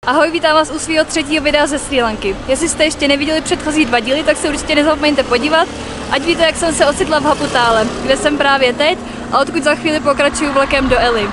Ahoj, vítám vás u svého třetího videa ze Srí Lanky. Jestli jste ještě neviděli předchozí 2 díly, tak se určitě nezapomeňte podívat, ať víte, jak jsem se ocitla v Haputále, kde jsem právě teď a odkud za chvíli pokračuju vlakem do Eli.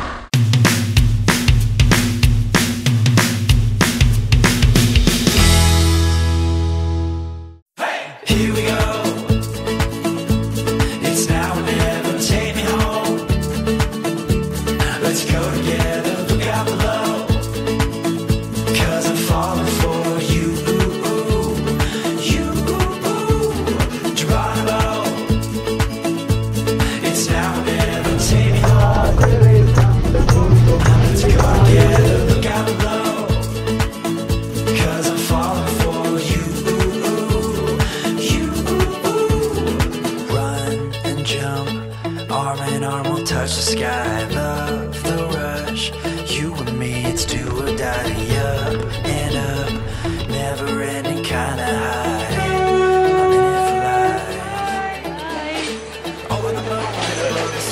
Touch the sky, love the rush. You and me, it's do or die, up and up, never ending kind of high. I'm in it for life. Over the moon, above the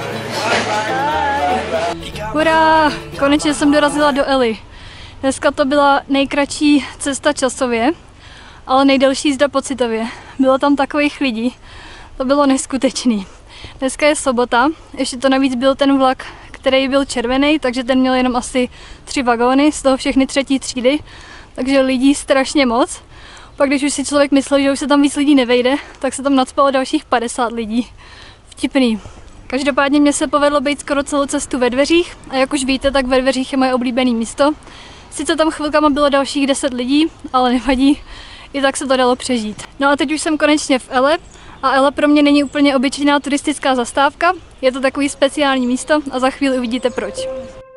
stars. Hurá! Konečně jsem dorazila do Eli. Dneska to byla nejkratší cesta časově, ale nejdelší jízda pocitově. Bylo tam takových lidí, to bylo neskutečný. Dneska je sobota, ještě to navíc byl ten vlak, který byl červený, takže ten měl jenom asi 3 vagóny, z toho všechny 3. třídy, takže lidí strašně moc. Pak když už si člověk myslel, že už se tam víc lidí nevejde, tak se tam nacpalo dalších 50 lidí. Vtipný. Každopádně mě se povedlo být skoro celou cestu ve dveřích a jak už víte, tak ve dveřích je moje oblíbené místo. Sice tam chvilkama bylo dalších 10 lidí, ale nevadí, i tak se to dalo přežít. No a teď už jsem konečně v Ele. A Ele pro mě není úplně obyčejná turistická zastávka, je to takový speciální místo a za chvíli uvidíte proč.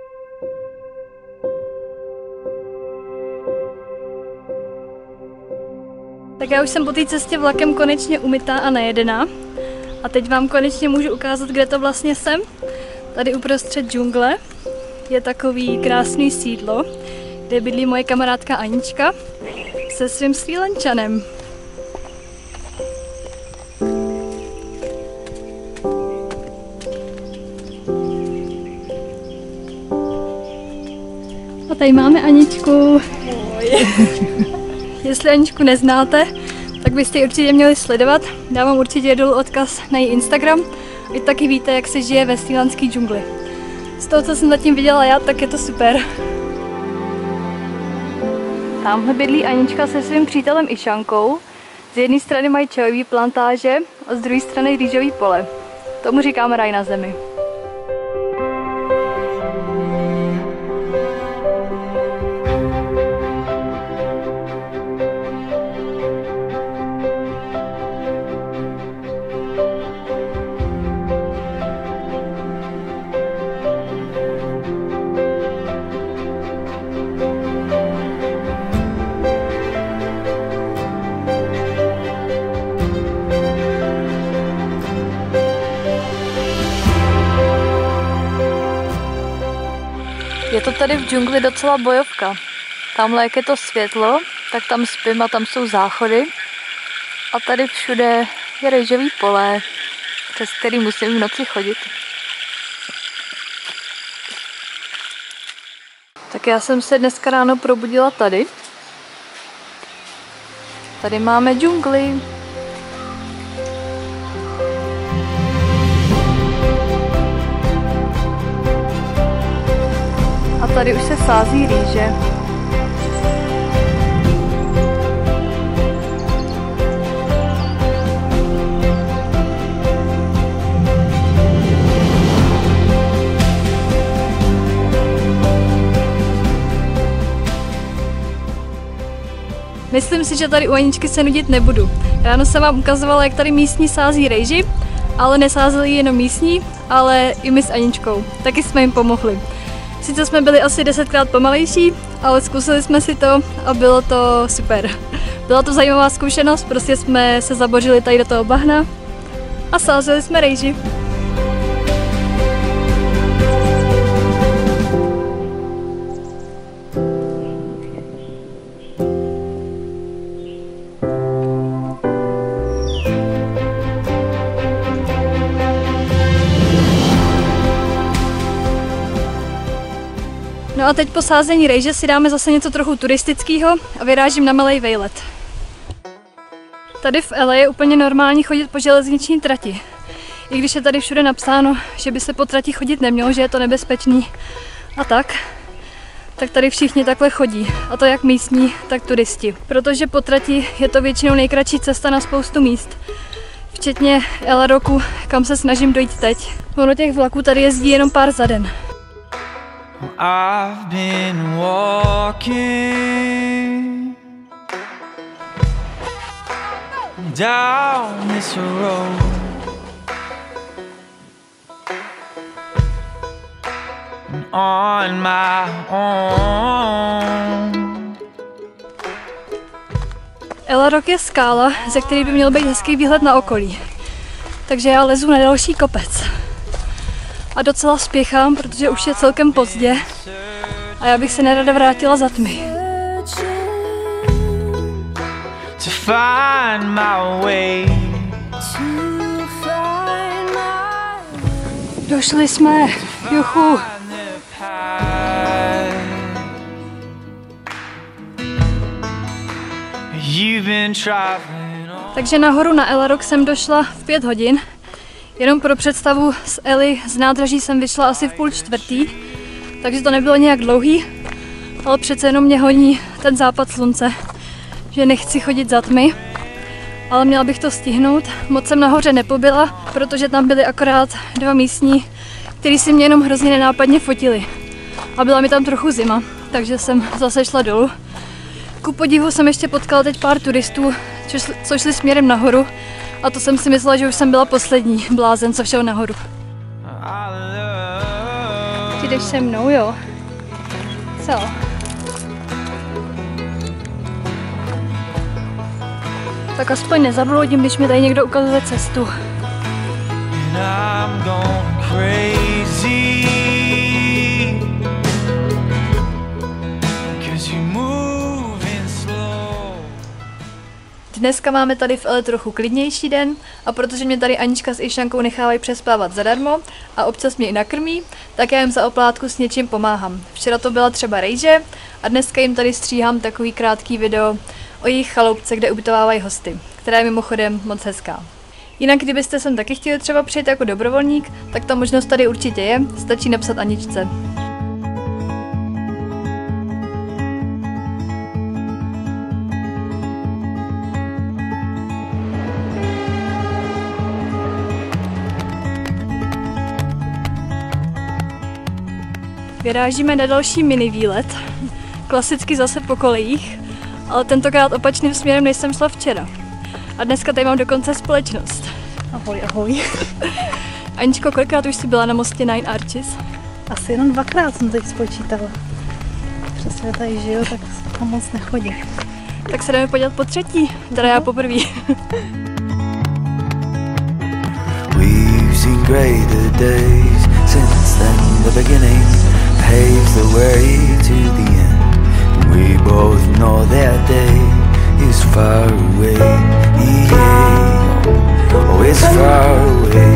Tak já už jsem po té cestě vlakem konečně umytá a najedená. A teď vám konečně můžu ukázat, kde to vlastně jsem. Tady uprostřed džungle je takový krásný sídlo, kde bydlí moje kamarádka Anička se svým Srí Lančanem. A tady máme Aničku. Jestli Aničku neznáte, tak byste ji určitě měli sledovat. Dávám určitě dolů odkaz na její Instagram. Vy taky víte, jak se žije ve srílanské džungli. Z toho, co jsem zatím viděla já, tak je to super. Tamhle bydlí Anička se svým přítelem Išankou. Z jedné strany mají čajové plantáže a z druhé strany rýžové pole. Tomu říkáme raj na zemi. Je to tady v džungli docela bojovka. Tamhle, jak je to světlo, tak tam spím a tam jsou záchody. A tady všude je rýžový pole, přes který musím v noci chodit. Tak já jsem se dneska ráno probudila tady. Tady máme džungli. A tady už se sází rýže. Myslím si, že tady u Aničky se nudit nebudu. Ráno jsem vám ukazovala, jak tady místní sází rejži, ale nesázeli jenom místní, ale i my s Aničkou. Taky jsme jim pomohli. Sice jsme byli asi 10krát pomalejší, ale zkusili jsme si to a bylo to super. Byla to zajímavá zkušenost, prostě jsme se zabořili tady do toho bahna a sázeli jsme rejži. No a teď po sázení rejže si dáme zase něco trochu turistického a vyrážím na malej vejlet. Tady v LA je úplně normální chodit po železniční trati. I když je tady všude napsáno, že by se po trati chodit nemělo, že je to nebezpečný a tak tady všichni takhle chodí. A to jak místní, tak turisti. Protože po trati je to většinou nejkratší cesta na spoustu míst. Včetně El Roku, kam se snažím dojít teď. Ono těch vlaků tady jezdí jenom pár za den. I've been walking down this road, on my own. El Rok je skála, ze který by měl být hezký výhled na okolí. Takže já lezu na další kopec. A docela spěchám, protože už je celkem pozdě a já bych se nerada vrátila za tmy. Došli jsme, juchu. Takže nahoru na El Rok jsem došla v 5 hodin. Jenom pro představu, z Eli z nádraží jsem vyšla asi v 3:30, takže to nebylo nějak dlouhý, ale přece jenom mě honí ten západ slunce, že nechci chodit za tmy, ale měla bych to stihnout. Moc jsem nahoře nepobyla, protože tam byli akorát 2 místní, kteří si mě jenom hrozně nenápadně fotili. A byla mi tam trochu zima, takže jsem zase šla dolů. Ku podivu jsem ještě potkala teď pár turistů, co šli směrem nahoru. A to jsem si myslela, že už jsem byla poslední blázen, co šel nahoru. Ty jdeš se mnou, jo? Co? Tak aspoň nezabloudím, když mi tady někdo ukazuje cestu. Dneska máme tady v Ele trochu klidnější den a protože mě tady Anička s Išankou nechávají přespávat zadarmo a občas mě i nakrmí, tak já jim za oplátku s něčím pomáhám. Včera to byla třeba rejže a dneska jim tady stříhám takový krátký video o jejich chaloupce, kde ubytovávají hosty, která je mimochodem moc hezká. Jinak kdybyste sem taky chtěli třeba přijet jako dobrovolník, tak ta možnost tady určitě je, stačí napsat Aničce. Vyrážíme na další mini výlet, klasicky zase po kolejích, ale tentokrát opačným směrem, než jsem šla včera. A dneska tady mám dokonce společnost. Ahoj, ahoj. Aničko, kolikrát už jsi byla na mostě Nine Arches? Asi jenom 2krát jsem teď spočítala. Přesně tady žiju, tak tam moc nechodím. Tak se jdeme podívat po třetí, teda já poprvý. We've seen greater days since then. The beginning paves the way to the end. We both know that day is far away. Yeah. Oh, it's far away.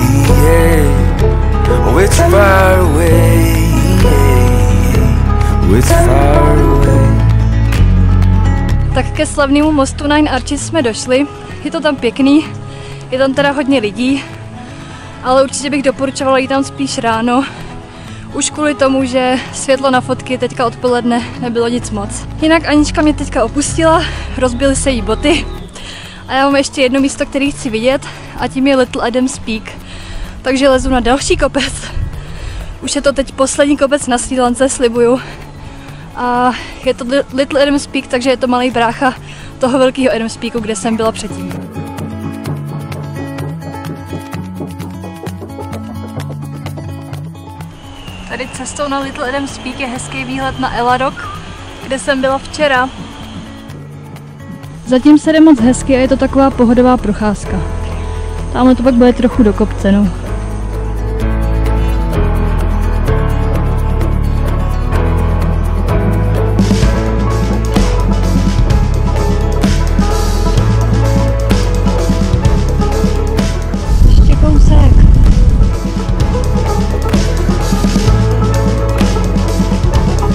Yeah. Oh, it's far away. Yeah. Oh, it's far away. Tak ke slavnému mostu Nine Arches jsme došli. Je to tam pěkný, je tam teda hodně lidí, ale určitě bych doporučovala jít tam spíš ráno. Už kvůli tomu, že světlo na fotky teďka odpoledne nebylo nic moc. Jinak Anička mě teďka opustila, rozbily se jí boty a já mám ještě jedno místo, které chci vidět a tím je Little Adams Peak. Takže lezu na další kopec. Už je to teď poslední kopec na Srí Lance, slibuju. A je to Little Adams Peak, takže je to malý brácha toho velkého Adams Peaku, kde jsem byla předtím. Tady cestou na Little Adams Peak je hezký výhled na El Rok, kde jsem byla včera. Zatím se jde moc hezky a je to taková pohodová procházka. Tamhle to pak bude trochu do kopce, no. Ještě kousek.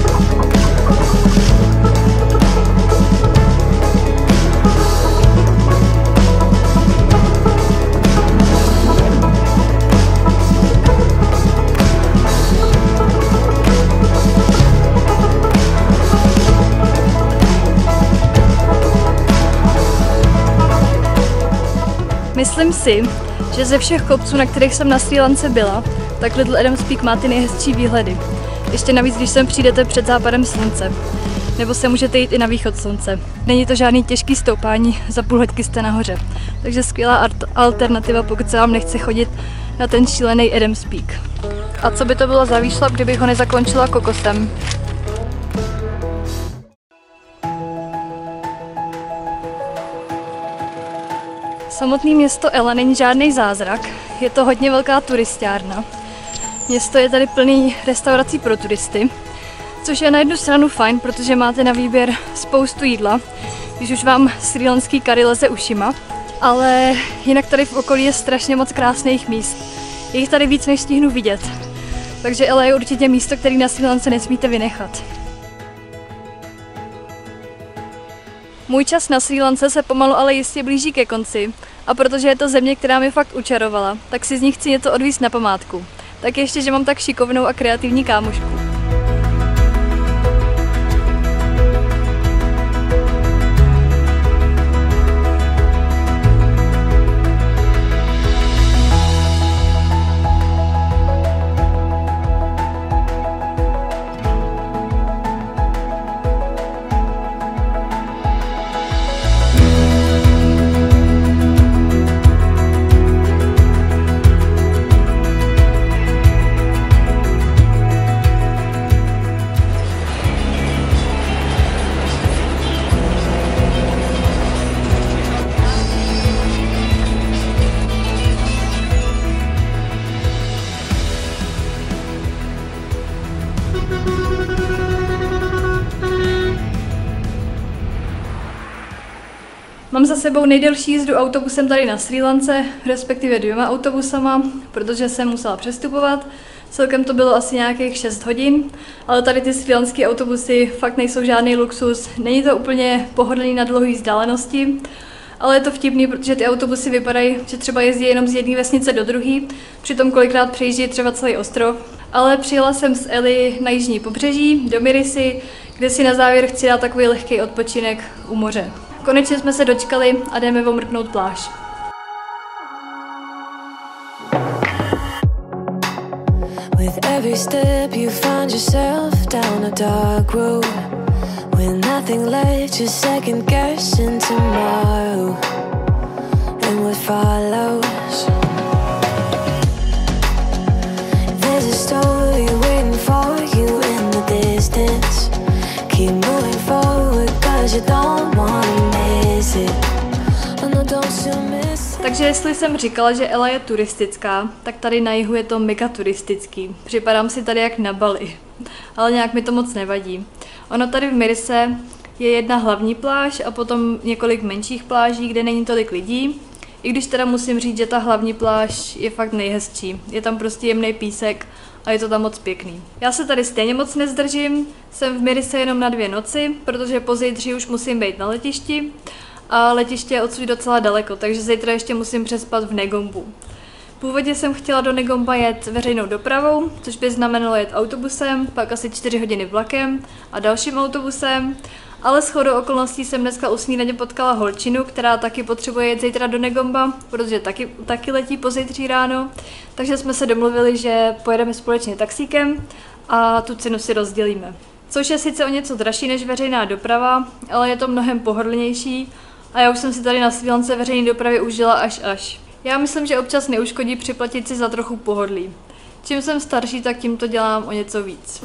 Myslím si, že ze všech kopců, na kterých jsem na Srí Lance byla, tak Little Adams Peak má ty nejhezčí výhledy. Ještě navíc, když sem přijdete před západem slunce. Nebo se můžete jít i na východ slunce. Není to žádný těžký stoupání, za půl hoďky jste nahoře. Takže skvělá alternativa, pokud se vám nechce chodit na ten šílený Adams Peak. A co by to bylo za výšlap, kdybych ho nezakončila kokosem? Samotné město Ela není žádný zázrak, je to hodně velká turistárna. Město je tady plný restaurací pro turisty, což je na jednu stranu fajn, protože máte na výběr spoustu jídla, když už vám srílanský curry leze ušima. Ale jinak tady v okolí je strašně moc krásných míst. Je jich tady víc, než stihnu vidět. Takže Ela je určitě místo, který na Srí Lance nesmíte vynechat. Můj čas na Srí Lance se pomalu ale jistě blíží ke konci. A protože je to země, která mi fakt učarovala, tak si z ní chci něco odvízt na památku. Tak ještě, že mám tak šikovnou a kreativní kámošku. Mám za sebou nejdelší jízdu autobusem tady na Srí Lance, respektive 2 autobusama, protože jsem musela přestupovat. Celkem to bylo asi nějakých 6 hodin, ale tady ty srílanské autobusy fakt nejsou žádný luxus. Není to úplně pohodlný na dlouhé vzdálenosti, ale je to vtipný, protože ty autobusy vypadají, že třeba jezdí jenom z jedné vesnice do druhé, přitom kolikrát přejíždí třeba celý ostrov. Ale přijela jsem z Eli na jižní pobřeží, do Mirisy, kde si na závěr chci dát takový lehký odpočinek u moře. Konečně jsme se dočkali a jdeme omrknout pláž. With every step you find yourself down a dark road, with nothing left, just second guessing tomorrow and what follows. There's a story waiting for you in the distance. Keep moving forward, cause you don't wanna miss it. Oh no, don't you miss it. Takže jestli jsem říkala, že Ela je turistická, tak tady na jihu je to mega turistický. Připadám si tady jak na Bali, ale nějak mi to moc nevadí. Ono tady v Mirise je jedna hlavní pláž a potom několik menších pláží, kde není tolik lidí. I když teda musím říct, že ta hlavní pláž je fakt nejhezčí. Je tam prostě jemný písek a je to tam moc pěkný. Já se tady stejně moc nezdržím, jsem v Mirise jenom na 2 noci, protože pozítří už musím být na letišti a letiště je odsud docela daleko, takže zítra ještě musím přespat v Negombu. Původně jsem chtěla do Negomba jet veřejnou dopravou, což by znamenalo jet autobusem, pak asi 4 hodiny vlakem a dalším autobusem, ale shodou okolností jsem dneska u snídaně potkala holčinu, která taky potřebuje jet zítra do Negomba, protože taky letí pozítří ráno, takže jsme se domluvili, že pojedeme společně taxíkem a tu cenu si rozdělíme. Což je sice o něco dražší než veřejná doprava, ale je to mnohem pohodlnější a já už jsem si tady na Srí Lance veřejné dopravy užila až. Já myslím, že občas neuškodí připlatit si za trochu pohodlí. Čím jsem starší, tak tím to dělám o něco víc.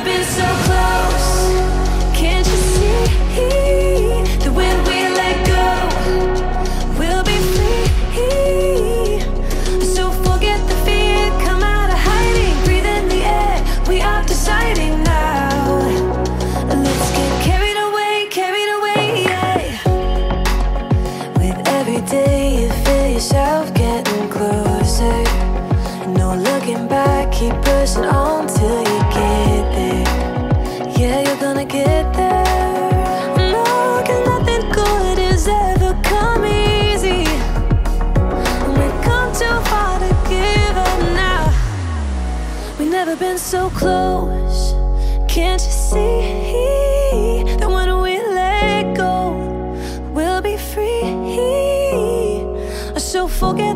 Keep pushing on till you get there. Yeah, you're gonna get there. No, 'cause nothing good has ever come easy. We've come too far to give up now. We've never been so close. Can't you see that when we let go, we'll be free? So forget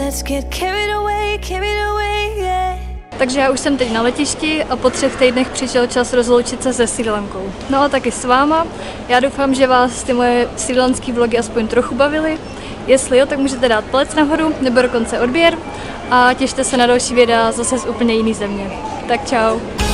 Let's get carried away, yeah. Takže já už jsem teď na letišti a po 3 týdnech přišel čas rozloučit se se Srí Lankou. No a taky s váma. Já doufám, že vás ty moje srílanský vlogy aspoň trochu bavily. Jestli jo, tak můžete dát palec nahoru nebo dokonce odběr a těšte se na další videa zase z úplně jiný země. Tak čau.